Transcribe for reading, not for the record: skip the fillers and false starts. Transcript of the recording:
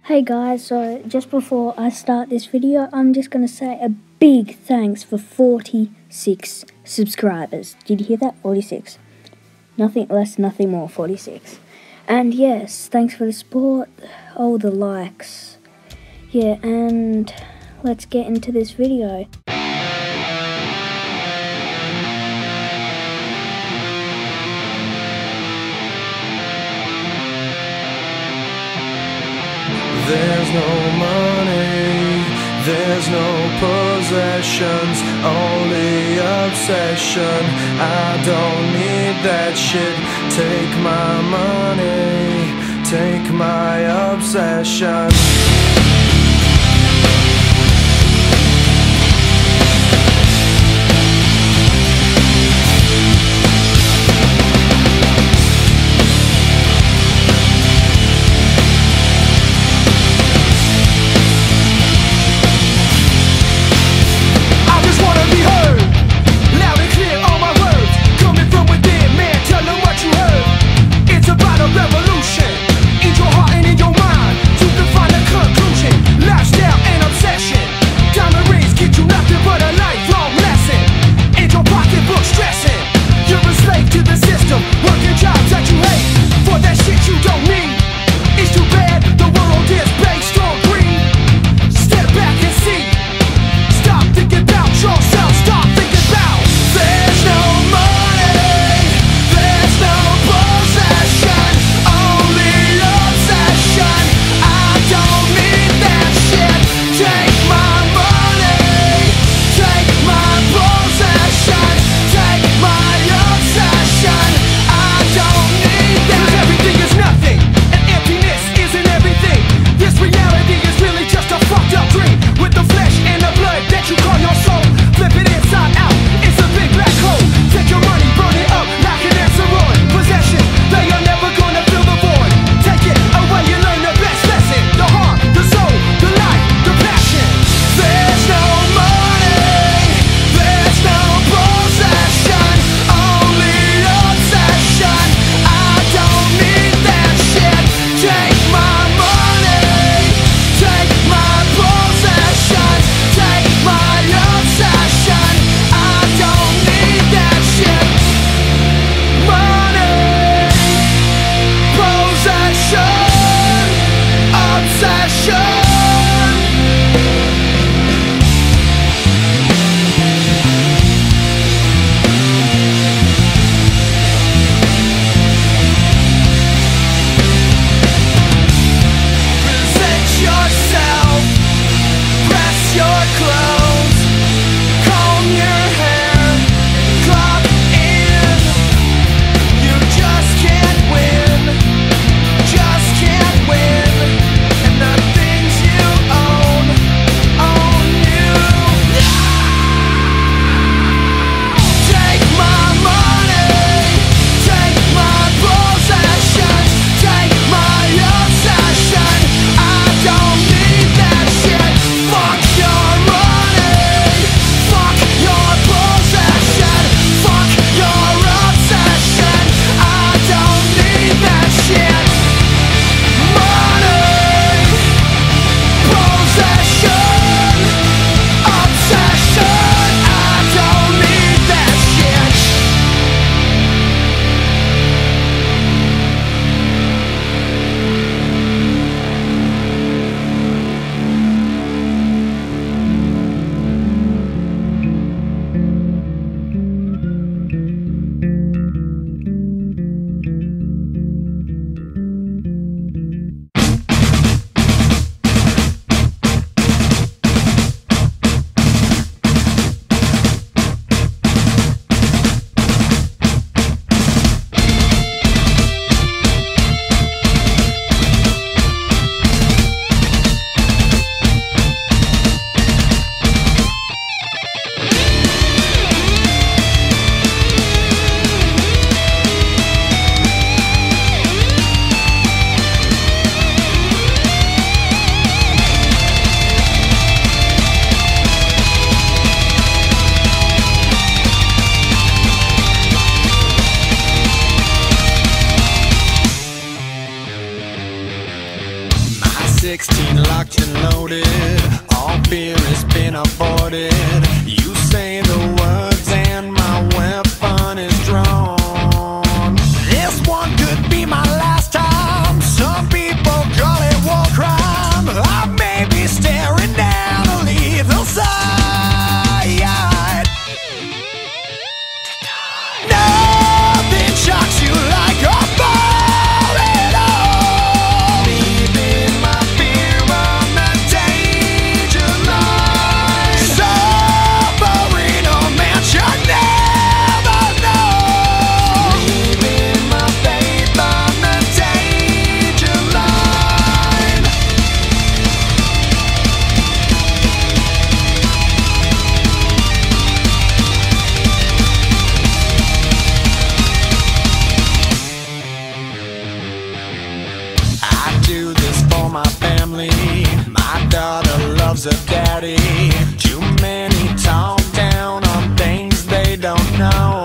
Hey guys, so just before I start this video, I'm just going to say a big thanks for 46 subscribers. Did you hear that? 46. Nothing less, nothing more, 46. And yes, thanks for the support, all the likes. Yeah, and let's get into this video. There's no money, there's no possessions, only obsession. I don't need that shit. Take my money, take my obsession. Revolution in your heart and in your mind. You can find a 16 locked and loaded, all fear has been aborted. You say the words and my weapon is drawn. This one could be my last time. Some people call it war crime. I may be staring down a lethal side. Nothing shocks you like a ball at all. Leaving my fear on the danger line. Suffering a man should never know. Leaving my faith on the danger line. I do this for my family. My daughter loves her daddy. Too many talk down on things they don't know.